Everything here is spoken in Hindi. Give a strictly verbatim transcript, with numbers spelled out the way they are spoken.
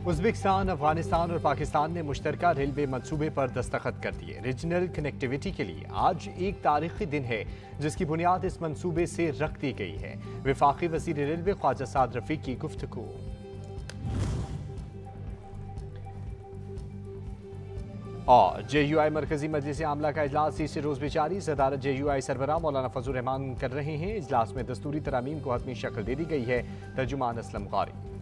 उज़्बेकिस्तान, अफगानिस्तान और पाकिस्तान ने मुश्तरका रेलवे मंसूबे पर दस्तखत कर दिए। रीजनल कनेक्टिविटी के लिए आज एक तारीखी दिन है जिसकी बुनियाद इस मंसूबे से रख दी गई है। वफाकी वज़ीर रेलवे ख्वाजा साद रफीक की गुफ्तगू। और जे यू आई मरकजी मजलिस आमला का इजलास तीसरे रोज भी जारी। सदारत जे यू आई सरबराह मौलाना फजल रहमान कर रहे हैं। इजलास में दस्तूरी तरामीम को हतमी शक्ल दे दी गई है। तर्जुमान असलम कारी।